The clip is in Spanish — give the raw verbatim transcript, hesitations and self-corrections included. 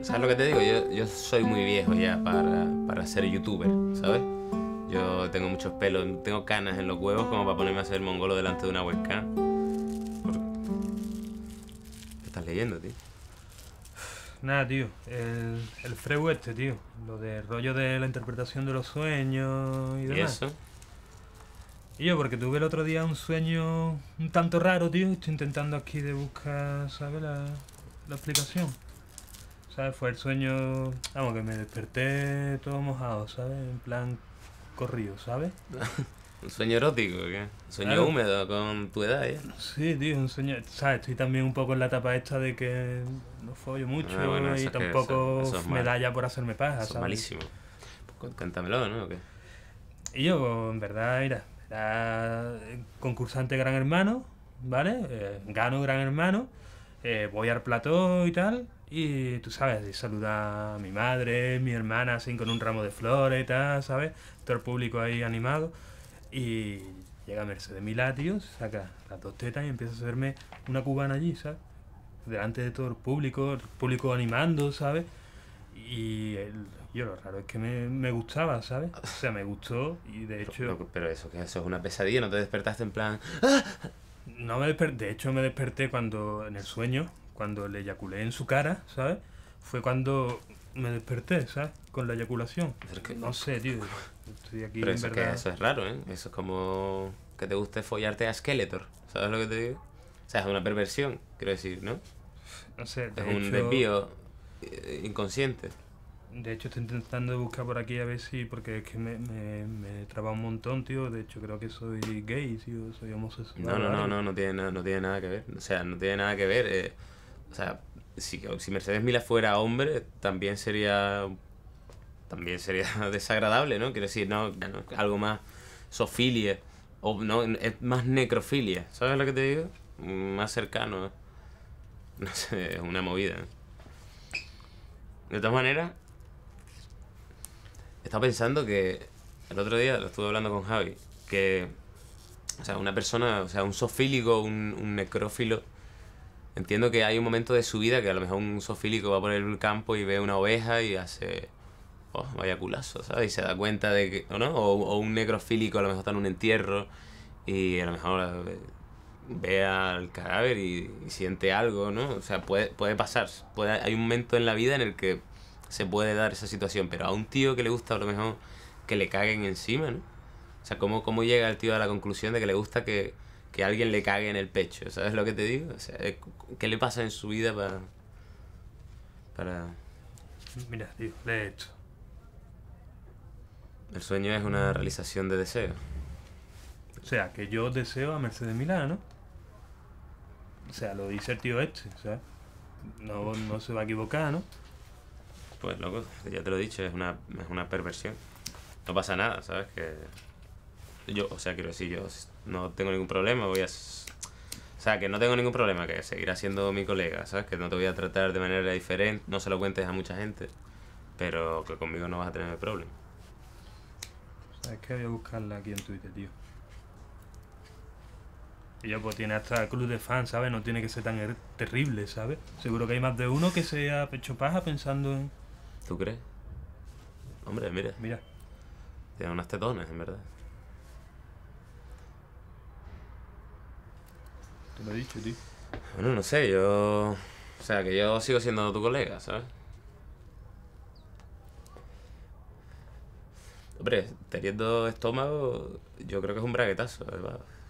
¿Sabes lo que te digo? Yo, yo soy muy viejo ya para, para ser youtuber, ¿sabes? Yo tengo muchos pelos, tengo canas en los huevos como para ponerme a hacer mongolo delante de una webcam. Por- ¿Qué estás leyendo, tío? Nada, tío, el, el Freud este, tío. Lo del rollo de la interpretación de los sueños y ¿Y demás. eso? Y yo, porque tuve el otro día un sueño un tanto raro, tío. Estoy intentando aquí de buscar, ¿sabes? La, la explicación. ¿Sabes? Fue el sueño, vamos, que me desperté todo mojado, ¿sabes? En plan corrido, ¿sabes? ¿Un sueño erótico o qué? ¿Un sueño Claro. húmedo con tu edad ya? Sí, tío, un sueño. ¿Sabes? Estoy también un poco en la etapa esta de que no follo mucho Ah, bueno, y eso es que tampoco eso, eso es me mal. da ya por hacerme paja, Eso es ¿sabes? malísimo. Pues cuéntamelo, ¿no? ¿O qué? Y yo, en verdad, mira, era concursante Gran Hermano, ¿vale? Eh, gano Gran Hermano, eh, voy al plató y tal, y tú sabes, y saludar a mi madre, mi hermana, así con un ramo de flores y tal, ¿sabes? Todo el público ahí animado, y llega Mercedes Milá, tío, saca las dos tetas y empieza a hacerme una cubana allí, ¿sabes? Delante de todo el público, el público animando, ¿sabes? Y el- yo lo raro es que me, me gustaba, ¿sabes? O sea, me gustó y de hecho Pero, pero eso, que eso es una pesadilla, ¿no te despertaste en plan... no me desper- de hecho me desperté cuando en el sueño, cuando le eyaculé en su cara, ¿sabes? Fue cuando me desperté, ¿sabes? Con la eyaculación. Pero es que- No sé, tío. Estoy aquí Pero en eso, es que verdad. eso es raro, ¿eh? Eso es como que te guste follarte a Skeletor. ¿Sabes lo que te digo? O sea, es una perversión, quiero decir, ¿no? No sé, Es de un hecho. desvío eh, inconsciente. De hecho estoy intentando buscar por aquí a ver si. Porque es que me, me, me traba un montón, tío. De hecho creo que soy gay, tío. Soy homosexual No, no, o no, algo. no, no tiene, nada- no tiene nada que ver. O sea, no tiene nada que ver. eh, o sea, si, si Mercedes Milá fuera hombre, también sería también sería desagradable, ¿no? Quiero decir, no, no, algo más sofilia o no, es más necrofilia, ¿sabes lo que te digo? Más cercano, ¿eh? No sé, es una movida, ¿eh? De todas maneras, estaba pensando que el otro día lo estuve hablando con Javi, que, o sea, una persona, o sea, un sofílico, un, un necrófilo, entiendo que hay un momento de su vida que a lo mejor un sofílico va por el campo y ve una oveja y hace, oh, vaya culazo, ¿sabes? Y se da cuenta de que, ¿o no? O, o un necrofílico a lo mejor está en un entierro y a lo mejor eh, ve al cadáver y, y siente algo, ¿no? O sea, puede, puede pasar, puede, hay un momento en la vida en el que se puede dar esa situación, pero a un tío que le gusta a lo mejor que le caguen encima, ¿no? O sea, ¿cómo, cómo llega el tío a la conclusión de que le gusta que, que alguien le cague en el pecho? ¿Sabes lo que te digo? O sea, ¿qué le pasa en su vida para... para... Mira, tío, lee esto. El sueño es una realización de deseo. O sea, que yo deseo a Mercedes Milá, ¿no? O sea, lo dice el tío este, ¿sabes? No, no se va a equivocar, ¿no? Pues loco, ya te lo he dicho, es una, es una perversión. No pasa nada, ¿sabes? Que yo, o sea, quiero decir, yo no tengo ningún problema, voy a... s- O sea, que no tengo ningún problema, que seguirá siendo mi colega, ¿sabes? Que no te voy a tratar de manera diferente, no se lo cuentes a mucha gente, pero que conmigo no vas a tener problema. ¿Sabes qué? Voy a buscarla aquí en Twitter, tío. Y ya pues tiene hasta club de fans, ¿sabes? No tiene que ser tan er- terrible, ¿sabes? Seguro que hay más de uno que se ha hecho paja pensando en... ¿Tú crees? Hombre, mira, Mira, tiene unas tetones, en verdad. te lo he dicho, tío. Bueno, no sé, yo... O sea, que yo sigo siendo tu colega, ¿sabes? Hombre, teniendo estómago, yo creo que es un braguetazo, ¿verdad?